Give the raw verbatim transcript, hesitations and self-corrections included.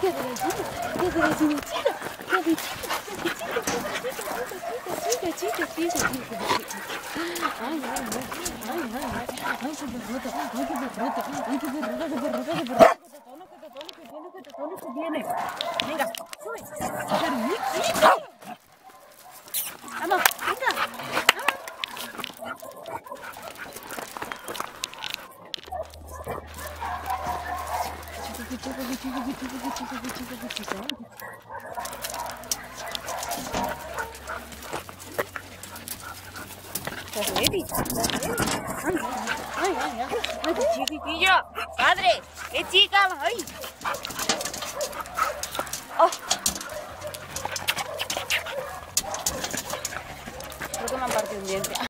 qué derechito, qué derechito, qué derechito, chica, chica, chica, chica, chica. Ay, ay, ay, ay, ay, ay, ay, qué berrota, ay, qué berrota, ay, qué berrota, qué berrota, qué berrota, que te tono, que te tono, que viene, que te tono, que viene. Venga, sube, pero muy chico. Vamos, venga, vamos. ¿Estás ready? ¿Estás ready? Ay, ay, ay, ay, ay, qué chiquitillo. Padre, qué chica, ay. Oh. Creo que me han partido un diente.